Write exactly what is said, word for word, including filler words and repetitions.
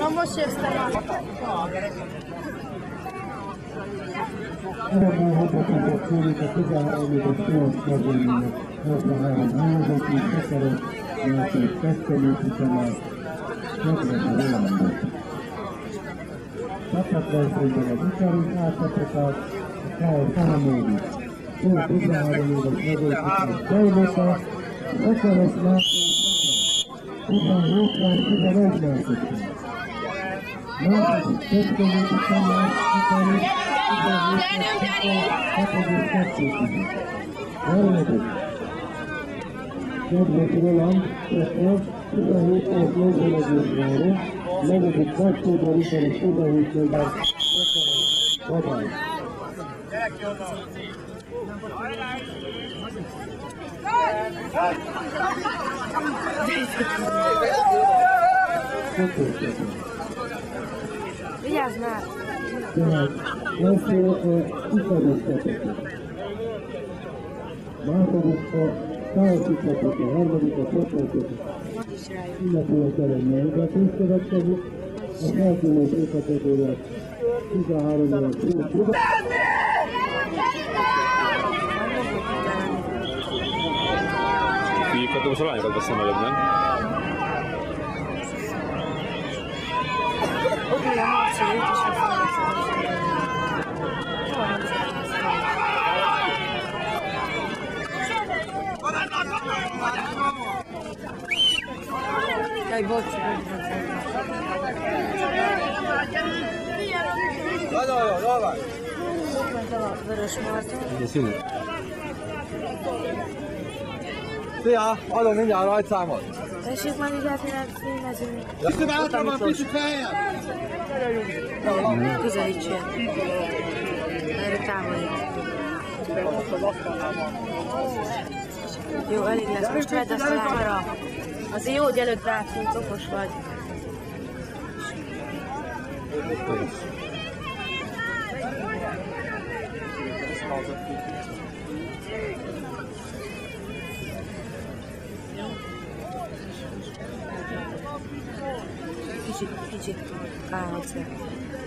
No most jöttem el. Eredmény hatóképet szólít a tizenhárom éves Szolsz mezőnyének hatvanhárom hányozati szekeret, nyolcadik tesztelőputamát, nyolcadik Rolandot. Csapatversenyben az Icarus átcsapatát, a Kyle Fahamódi, Szolsz tizenhárom éves mezőnyének Tejlota, Ekeres László, tizenhét tizenegy másodperc. Második tesztelőputamát, Icarus, harmadik. Kedves Roland, Petros, tizenhét év lózolagosvára, negyedik Katszódor Icarus, tizenhét éves Badály. Vigyázz már! Tehát első a Icarus csapata. Második a Kálci csapata, harmadik a csapatot. Illetően eredményeket következik. A felkülő C-kategóriát tizenhárom éves Szolsz. Fiúkat, most a lányokat veszem előbb, nem? Oké, a Marci, itt is a Jaj, bocs, Vörös Marton. Szia! Adom mindjárt a rajtszámot! Tessék már így látni, filmezünk. Jössz hátra, picit feljebb! Közelítsél. Erre távolít. Jó, elég lesz. Most vedd azt a lábra. Azért jó, hogy előtt rátszunk, okos vagy. Kicsit, kicsit. Á, hogy